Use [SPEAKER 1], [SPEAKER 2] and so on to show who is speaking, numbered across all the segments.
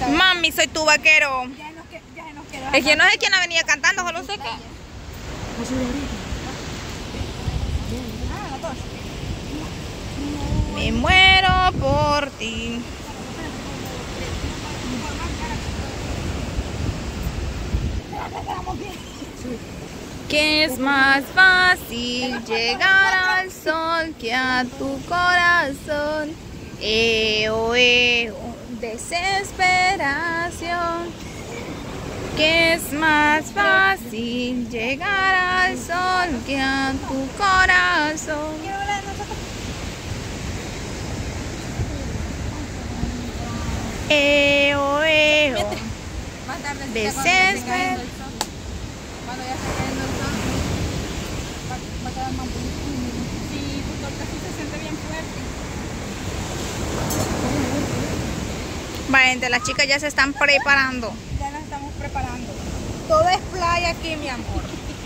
[SPEAKER 1] Mami, soy tu vaquero. Es que no sé quién la venía cantando, solo sé que. Me muero por ti. Que es más fácil llegar al sol que a tu corazón. Desesperación. Que es más fácil llegar al sol que a tu corazón. Desesperación.
[SPEAKER 2] Cuando ya se cayendo el sol, va a quedar más bonito. Sí, porque así se siente bien fuerte.
[SPEAKER 1] Vale, gente, las chicas ya se están preparando.
[SPEAKER 2] Ya nos estamos preparando. Todo es playa aquí, mi amor.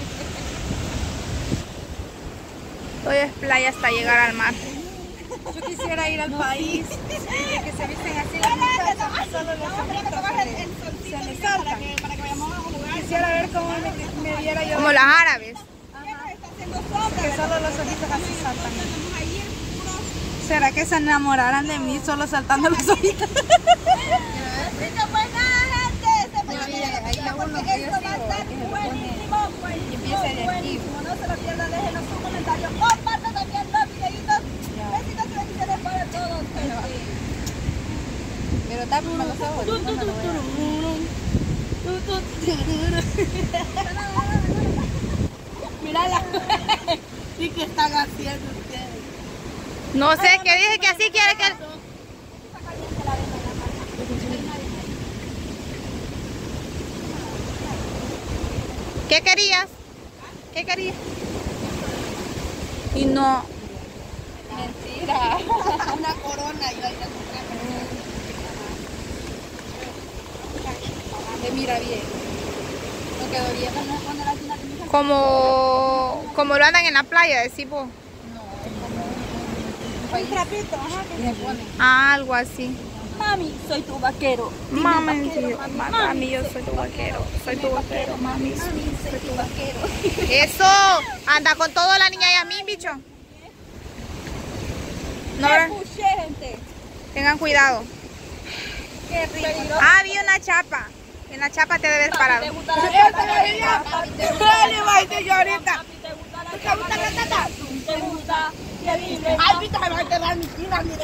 [SPEAKER 1] Todo es playa hasta llegar al mar.
[SPEAKER 2] Yo quisiera ir al país que se visten así las muchachas, solo los ojitos se les saltan. Quisiera ver cómo me viera yo.
[SPEAKER 1] Como las árabes.
[SPEAKER 2] Que solo los ojitos así saltan. ¿Será que se enamorarán de mí solo saltando los ojitos? Ahí la uno que yo sigo, que se lo pone y empieza de aquí. No se lo pierdan, déjenos sus comentarios. Compartan también los videitos. Besitos y bendiciones para todos. Pero tápenme los ojos. Mírala. ¿Y qué están haciendo ustedes?
[SPEAKER 1] No sé, ¿qué dije? Que así quiere que... ¿Qué querías? ¿Qué querías? Y no...
[SPEAKER 2] Mentira. Una corona. Yo ahí la compré. Se mira bien. No quedó bien.
[SPEAKER 1] Como lo andan en la playa, decís vos.
[SPEAKER 2] Un trapito, ajá. Que se pone.
[SPEAKER 1] Algo así.
[SPEAKER 2] Mami, soy tu vaquero.
[SPEAKER 1] Mami,
[SPEAKER 2] vaquero,
[SPEAKER 1] mami, yo soy tu vaquero. Soy tu vaquero, mami.
[SPEAKER 2] Soy tu vaquero.
[SPEAKER 1] Eso, anda con todo la niña y a mí, bicho. No,
[SPEAKER 2] Escuché, gente.
[SPEAKER 1] tengan cuidado.
[SPEAKER 2] Qué rico.
[SPEAKER 1] Ah, vi una chapa. En la chapa te debes parar.
[SPEAKER 2] ¿Te gusta la chapa? Dale, va, señorita. ¿Te gusta la chapa? ¿Te gusta? Que vive. Ay, viste, me va a quedar mi tira, mire.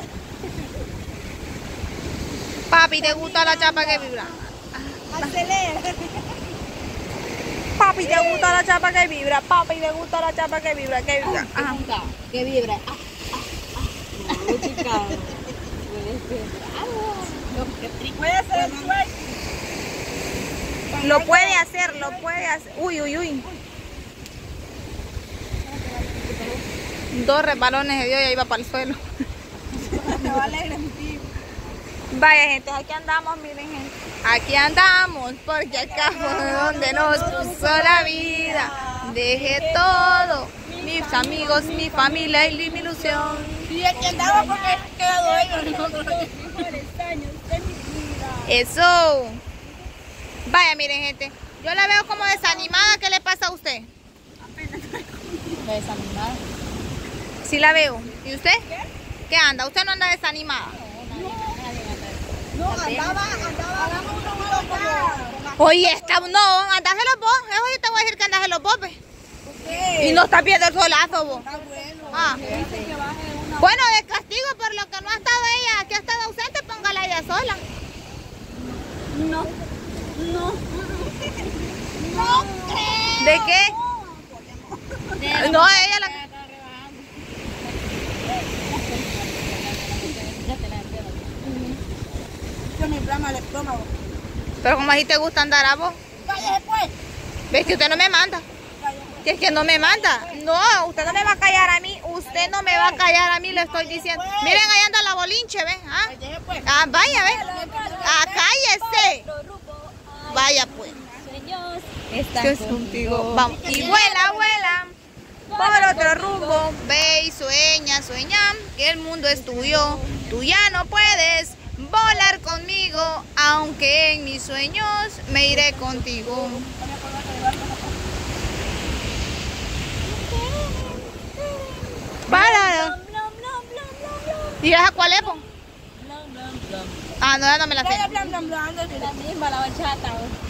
[SPEAKER 1] Papi, ¿te gusta la chapa que vibra?
[SPEAKER 2] Acelera.
[SPEAKER 1] Papi, ¿te gusta la chapa que vibra? Papi, ¿te gusta la chapa que vibra? Que vibra. Ajá.
[SPEAKER 2] Que vibra. Chica. Puede hacer el sueño.
[SPEAKER 1] Lo puede hacer, lo puede hacer. Uy, uy, uy. 2 resbalones de Dios y ahí va para el suelo.
[SPEAKER 2] Me va alegre, mi tío.
[SPEAKER 1] Vaya, gente, aquí andamos, miren, gente. Aquí andamos, porque acá fue donde nos puso la vida. Dejé todo, mis amigos, mi familia y mi ilusión.
[SPEAKER 2] Y aquí andamos porque he quedado ellos. Los mejores años de mi vida.
[SPEAKER 1] Eso. Vaya, miren, gente. Yo la veo como desanimada. ¿Qué le pasa a usted?
[SPEAKER 2] Desanimada.
[SPEAKER 1] Sí la veo. ¿Y usted? ¿Qué anda? ¿Usted no anda desanimada?
[SPEAKER 2] No, andaba
[SPEAKER 1] Oye, no, andáselo vos. Yo te voy a decir que andáselo vos, ve. Y no está viendo el solazo, vos.
[SPEAKER 2] Está bueno.
[SPEAKER 1] Ah. Bueno, de castigo por lo que no ha estado ella, que ha estado ausente, póngala ella sola.
[SPEAKER 2] No. No. No creo.
[SPEAKER 1] ¿De qué? No, ella la...
[SPEAKER 2] Yo me inflama el estómago.
[SPEAKER 1] Pero como así te gusta andar a vos.
[SPEAKER 2] Cállese pues.
[SPEAKER 1] ¿Ves que usted no me manda? Que es que no me manda. No, usted no me va a callar a mí. Usted no me va a callar a mí, le estoy diciendo. Miren, ahí anda la bolinche, ¿ven? ¿Ah? Ah, vaya, ¿ven? Ah, cállese. Vaya, pues.
[SPEAKER 2] Estás
[SPEAKER 1] contigo. Vamos. Y vuela, vuela. Por otro rumbo. Ve y sueña, sueña. Que el mundo es tuyo. Tú ya no puedes volar conmigo, aunque en mis sueños me iré contigo. Para. ¿Y esa cuál es, po? Ah, no, no me la sé.
[SPEAKER 2] La misma, la bachata.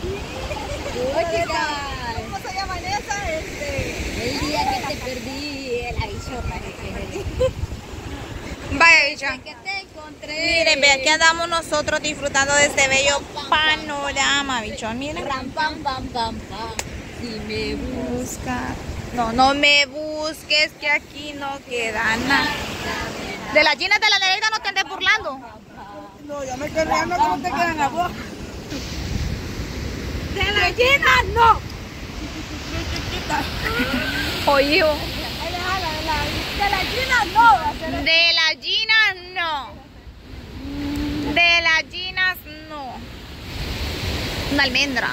[SPEAKER 2] ¿Cómo se llama esa? El día que te perdí, la bichota.
[SPEAKER 1] Vaya, bicha.
[SPEAKER 2] Que te encontré.
[SPEAKER 1] Miren, ve, aquí andamos nosotros disfrutando de este bello panorama, bichón. Miren.
[SPEAKER 2] Ram, pam, pam, pam, pam. Si me
[SPEAKER 1] Busca. No, no me busques, que aquí no queda nada. De las jeans de la Nereida no te andes burlando.
[SPEAKER 2] No, yo me estoy riendo como te quedan la voz. De las jeans, no.
[SPEAKER 1] Oye,
[SPEAKER 2] De las jeans, no.
[SPEAKER 1] de las jeans no. De las jeans no. Una almendra.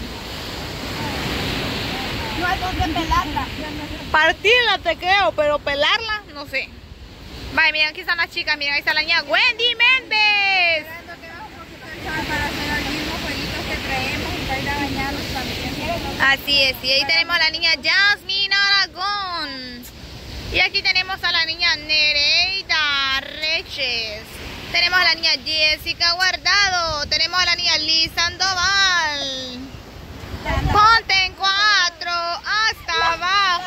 [SPEAKER 2] No hay por qué pelarla.
[SPEAKER 1] Partirla te creo, pero pelarla, no sé. Vaya, miren, aquí están las chicas, miren, ahí está la niña Wendy Méndez.
[SPEAKER 2] Para hacer los mismos jueguitos que traemos y para ir a bañarnos también.
[SPEAKER 1] Así es, y ahí tenemos a la niña Jasmine Aragón. Y aquí tenemos a la niña Nereida Reyes. Tenemos a la niña Jessica Guardado. Tenemos a la niña Liz Sandoval. Ponte en 4 hasta abajo.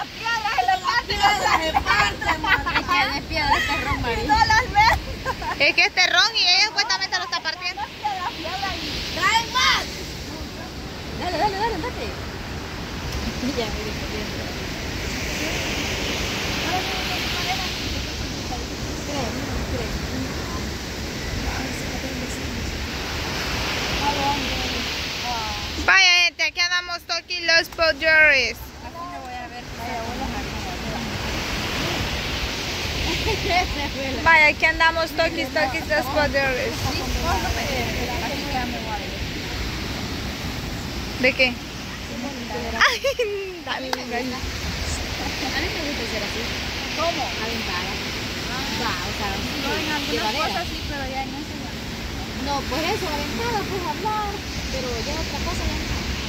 [SPEAKER 1] Es que este ron y ella supuestamente lo está partiendo.
[SPEAKER 2] ¡Traen más! Dale, dale, dale, date. Ya,
[SPEAKER 1] Vaya, gente, aquí andamos Toki los pollos. Vaya, aquí andamos Toki los pollos. ¿De qué? Ay, dale, dale.
[SPEAKER 2] A mí me gusta ser así. ¿Cómo? Aventada. O sea, en algunas cosas sí, pero ya en eso ya. No, pues eso, aventada, pues hablar, pero ya otra cosa ya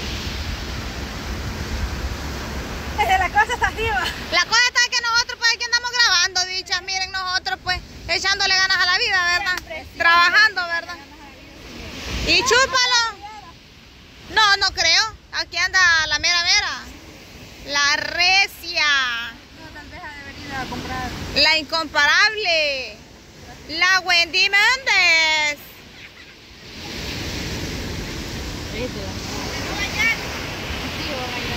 [SPEAKER 2] no. La cosa está arriba.
[SPEAKER 1] La cosa está que nosotros pues aquí andamos grabando, bichas. Miren, nosotros pues echándole ganas a la vida, ¿verdad? Trabajando, ¿verdad? Y chúpalo. No, no creo. Aquí anda la mera mera. La recia.
[SPEAKER 2] No, tal vez ha de venir a comprar.
[SPEAKER 1] La incomparable. La Wendy Méndez.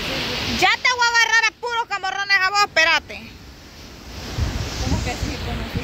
[SPEAKER 1] Ya te voy a agarrar a puros camorrones a vos, espérate.
[SPEAKER 2] ¿Cómo que sí?